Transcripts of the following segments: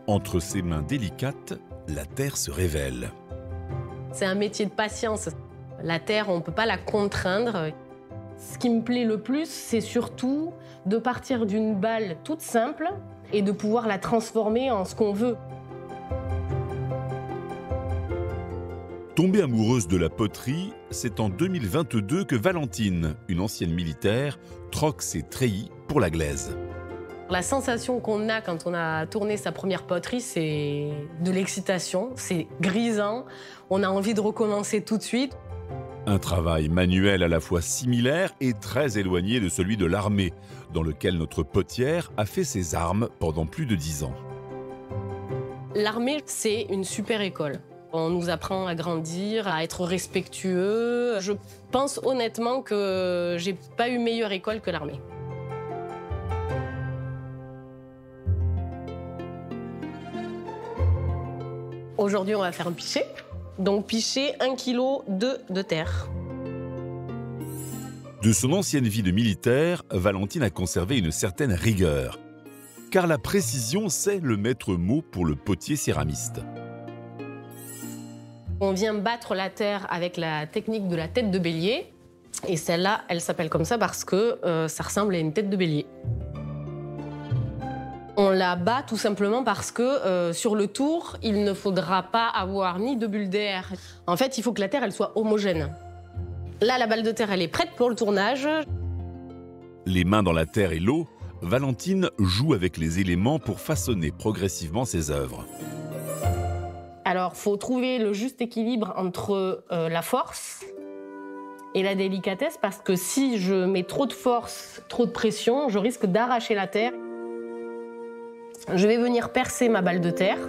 Entre ses mains délicates, la terre se révèle. C'est un métier de patience. La terre, on ne peut pas la contraindre. Ce qui me plaît le plus, c'est surtout de partir d'une balle toute simple et de pouvoir la transformer en ce qu'on veut. Tombée amoureuse de la poterie, c'est en 2022 que Valentine, une ancienne militaire, troque ses treillis pour la glaise. La sensation qu'on a quand on a tourné sa première poterie, c'est de l'excitation, c'est grisant, on a envie de recommencer tout de suite. Un travail manuel à la fois similaire et très éloigné de celui de l'armée, dans lequel notre potière a fait ses armes pendant plus de 10 ans. L'armée, c'est une super école. On nous apprend à grandir, à être respectueux. Je pense honnêtement que j'ai pas eu meilleure école que l'armée. Aujourd'hui, on va faire un pichet. Donc, pichet 1 kg de terre. De son ancienne vie de militaire, Valentine a conservé une certaine rigueur. Car la précision, c'est le maître mot pour le potier céramiste. On vient battre la terre avec la technique de la tête de bélier. Et celle-là, elle s'appelle comme ça parce que ça ressemble à une tête de bélier. On la bat tout simplement parce que sur le tour, il ne faudra pas avoir ni de bulles d'air. En fait, il faut que la terre elle soit homogène. Là, la balle de terre, elle est prête pour le tournage. Les mains dans la terre et l'eau, Valentine joue avec les éléments pour façonner progressivement ses œuvres. Alors, il faut trouver le juste équilibre entre la force et la délicatesse, parce que si je mets trop de force, trop de pression, je risque d'arracher la terre. Je vais venir percer ma balle de terre.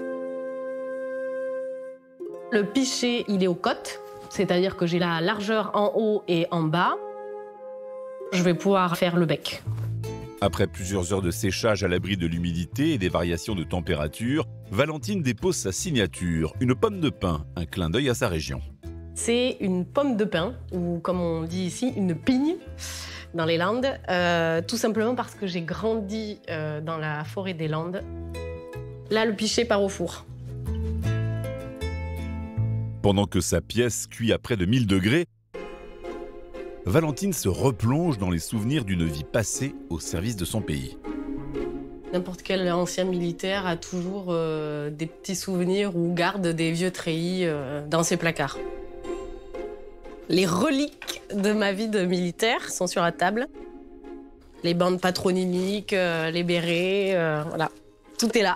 Le pichet, il est aux côtes, c'est-à-dire que j'ai la largeur en haut et en bas. Je vais pouvoir faire le bec. Après plusieurs heures de séchage à l'abri de l'humidité et des variations de température, Valentine dépose sa signature, une pomme de pin, un clin d'œil à sa région. C'est une pomme de pin, ou comme on dit ici, une pigne, dans les Landes, tout simplement parce que j'ai grandi dans la forêt des Landes. Là, le pichet part au four. Pendant que sa pièce cuit à près de 1000 degrés, Valentine se replonge dans les souvenirs d'une vie passée au service de son pays. N'importe quel ancien militaire a toujours des petits souvenirs ou garde des vieux treillis dans ses placards. Les reliques de ma vie de militaire sont sur la table. Les bandes patronymiques, les bérets, voilà, tout est là.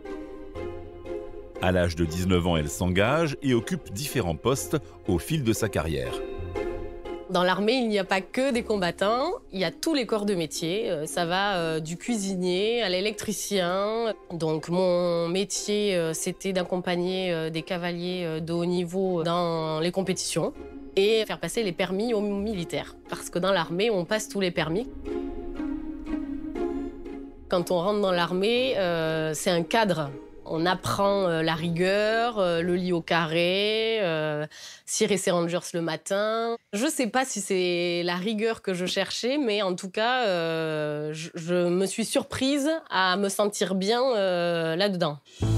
À l'âge de 19 ans, elle s'engage et occupe différents postes au fil de sa carrière. Dans l'armée, il n'y a pas que des combattants, il y a tous les corps de métier. Ça va du cuisinier à l'électricien. Donc mon métier, c'était d'accompagner des cavaliers de haut niveau dans les compétitions et faire passer les permis aux militaires. Parce que dans l'armée, on passe tous les permis. Quand on rentre dans l'armée, c'est un cadre. On apprend la rigueur, le lit au carré, cirer ses rangers le matin. Je ne sais pas si c'est la rigueur que je cherchais, mais en tout cas, je me suis surprise à me sentir bien là-dedans.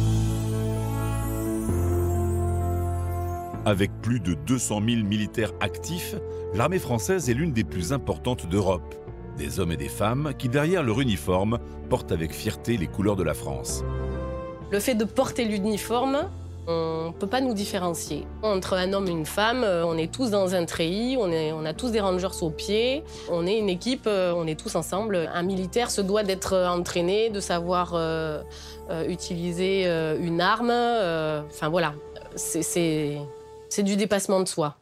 Avec plus de 200 000 militaires actifs, l'armée française est l'une des plus importantes d'Europe. Des hommes et des femmes qui, derrière leur uniforme, portent avec fierté les couleurs de la France. Le fait de porter l'uniforme, on ne peut pas nous différencier. Entre un homme et une femme, on est tous dans un treillis, on a tous des rangers aux pieds, on est une équipe, on est tous ensemble. Un militaire se doit d'être entraîné, de savoir utiliser une arme. Enfin voilà, c'est du dépassement de soi.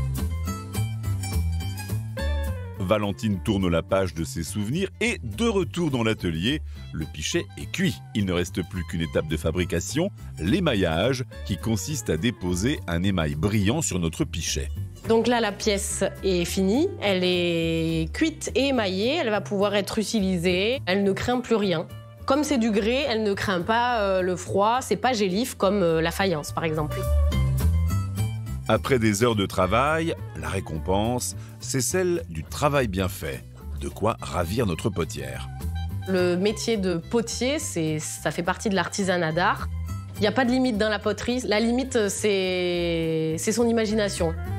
Valentine tourne la page de ses souvenirs et, de retour dans l'atelier, le pichet est cuit. Il ne reste plus qu'une étape de fabrication, l'émaillage, qui consiste à déposer un émail brillant sur notre pichet. Donc là, la pièce est finie, elle est cuite et émaillée, elle va pouvoir être utilisée, elle ne craint plus rien. Comme c'est du grès, elle ne craint pas le froid, c'est pas gélif comme la faïence par exemple. Après des heures de travail, la récompense, c'est celle du travail bien fait. De quoi ravir notre potière. Le métier de potier, ça fait partie de l'artisanat d'art. Il n'y a pas de limite dans la poterie. La limite, c'est son imagination.